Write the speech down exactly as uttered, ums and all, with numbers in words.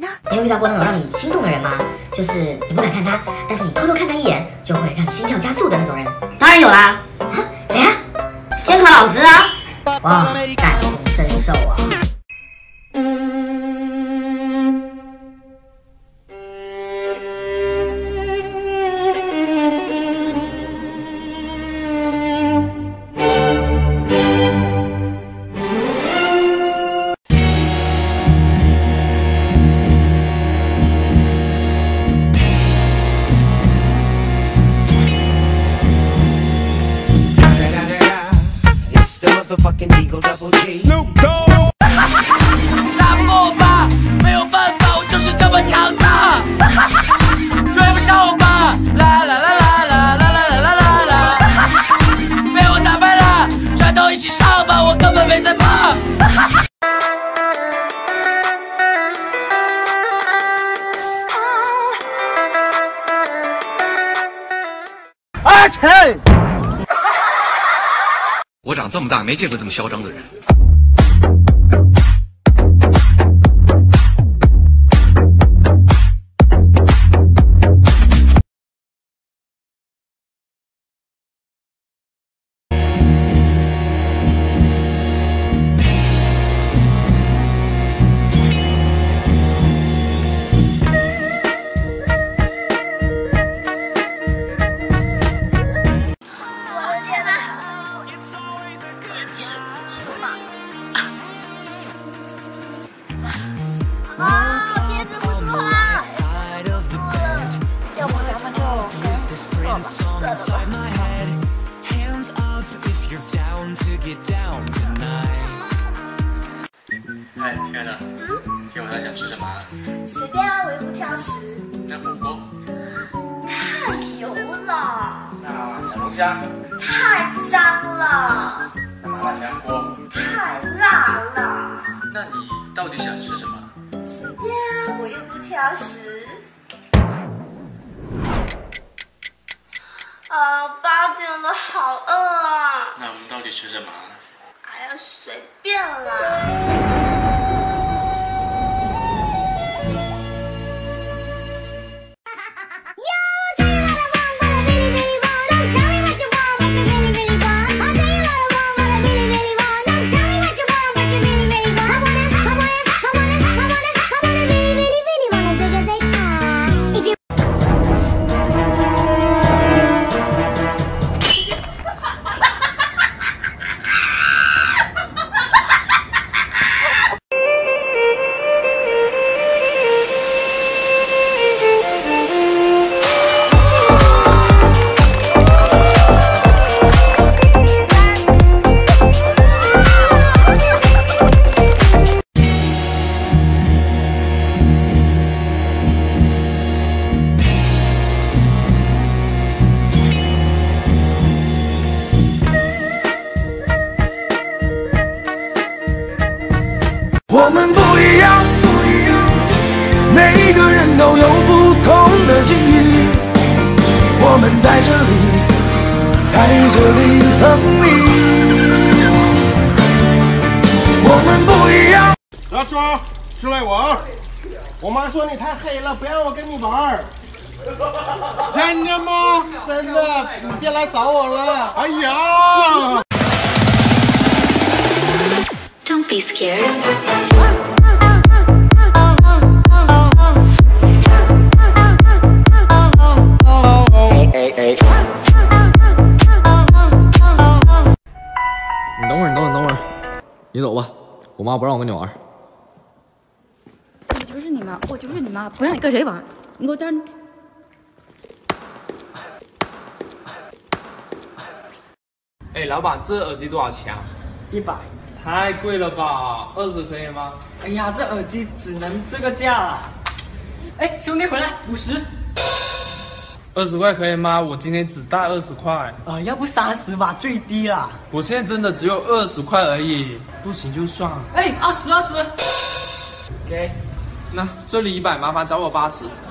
呢？你有遇到过那种让你心动的人吗？就是你不敢看他，但是你偷偷看他一眼，就会让你心跳加速的那种人。当然有啦。啊，谁啊？监考老师啊！哇，感同身受啊。 Fucking Eagle Double G Snoop Dogg 打不过我吧，没有办法，我就是这么强大，追不上我吧，啦啦啦啦啦啦啦啦啦啦，被我打败了，全都一起上吧，我根本没在怕。 阿晨。 我长这么大没见过这么嚣张的人。 哎，亲爱的，今天晚上想吃什么啊？ 随便啊，我又不挑食。 那火锅？ 太油了。 那小龙虾？ 太脏了。 那麻辣香锅？ 太辣了。 那你到底想吃什么？ 随便啊，我又不挑食。啊，八点了，好饿啊！ 那我们到底吃什么？ 哎呀，随便啦。 我们不一样，每个人都有不同的境遇。我们在这里，在这里等你。我们不一样。 阿庄，出来玩。我妈说你太黑了，不让我跟你玩。真的吗？真的，你别来找我了。哎呀！ Don't be scared. 你等会儿，你等会儿，等会儿，你走吧，我妈不让我跟你玩。 我就是你妈，我就是你妈，不让你跟谁玩，你给我站着。 哎，老板，这耳机多少钱啊？ 一百。 太贵了吧，二十可以吗？ 哎呀，这耳机只能这个价了。哎，兄弟回来，五十。 二十块可以吗？我今天只带二十块。 呃，要不三十吧，最低了。 我现在真的只有二十块而已，不行就算了。 哎，二十二十。给。 那这里一百，麻烦找我八十。